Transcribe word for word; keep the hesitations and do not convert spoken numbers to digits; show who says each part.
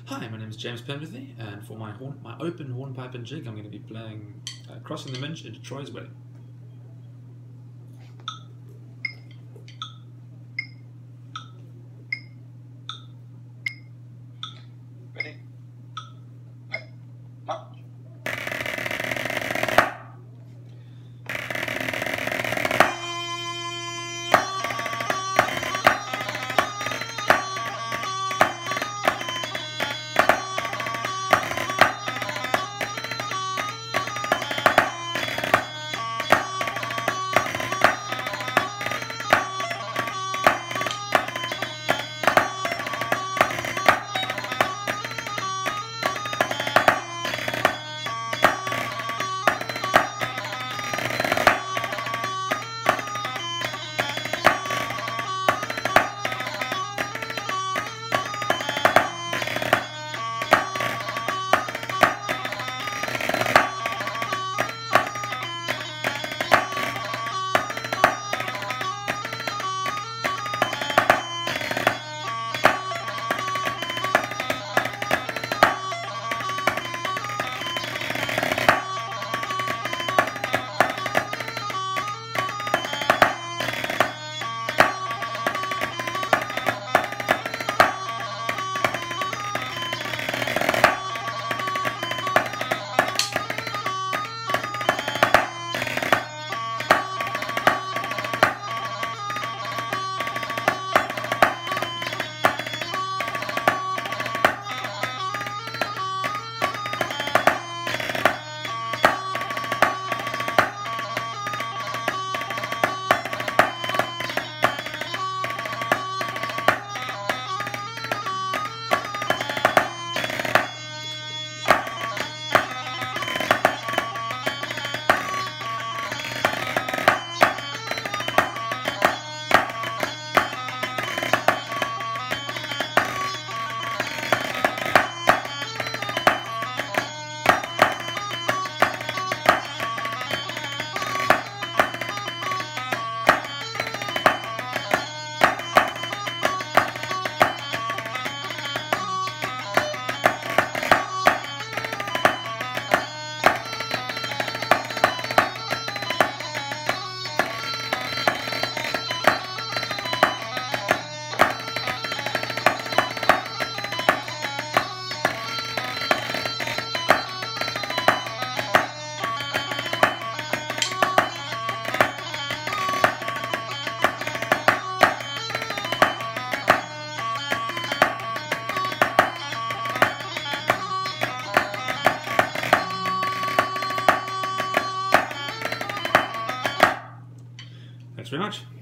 Speaker 1: Hi, my name is James Pemberthy, and for my horn, my open hornpipe and jig, I'm going to be playing uh, Crossing the Minch into Troy's Wedding.
Speaker 2: Ready? March.
Speaker 1: Thanks very much.